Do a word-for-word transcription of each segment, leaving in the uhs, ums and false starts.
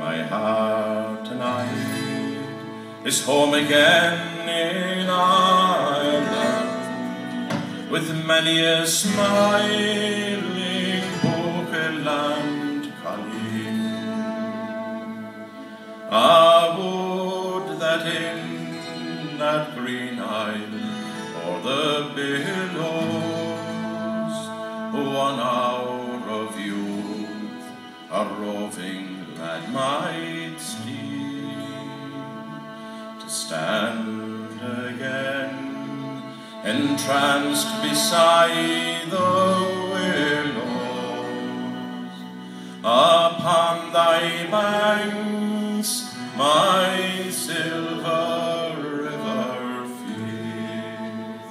My heart tonight is home again in Ireland, with many a smiling Buckerland colleen. Ah, would that in that green isle o'er the billows one hour of youth a roving lad might steal, to stand again entranced beside the willows upon thy banks, my silver river Feale.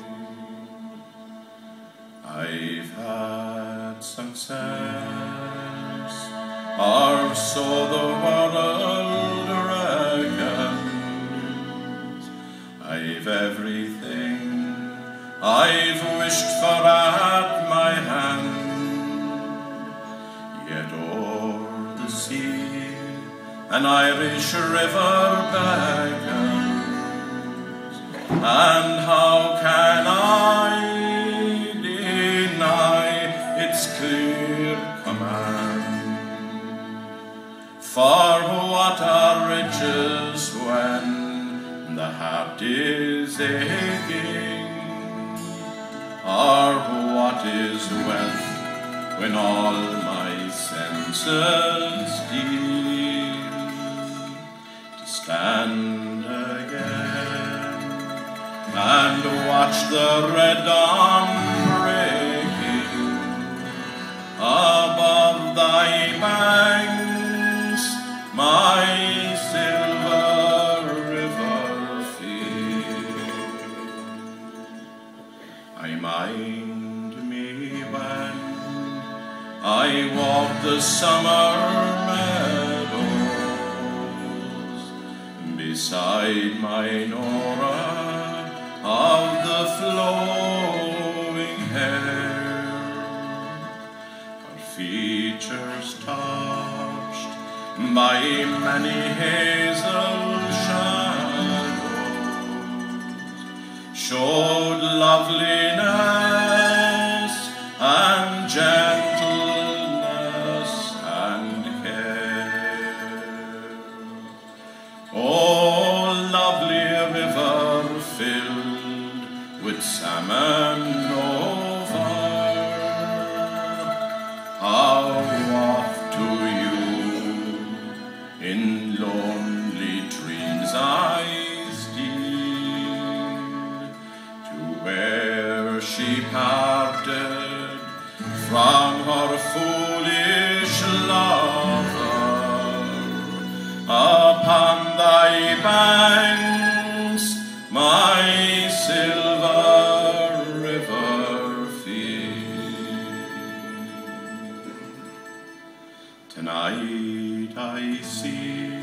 I've had success, or so the world reckons. I've everything I've wished for at my hand, yet o'er the sea an Irish river beckons, and how can I deny its clear command? For what are riches when the heart is aching? Or what is wealth when all my senses deal? To stand again and watch the red dawn breaking above thy banks, my silver river Feale. I mind me when I walked the summer meadows beside my Nora of the flowing hair, her features touched by many hazel shadows showed loveliness and gentleness and care. Oh, lovely river filled with salmon over, how oft to you in lonely dreams I steal, to where she parted from her foolish lover, upon thy banks, my silver river Feale. Tonight I see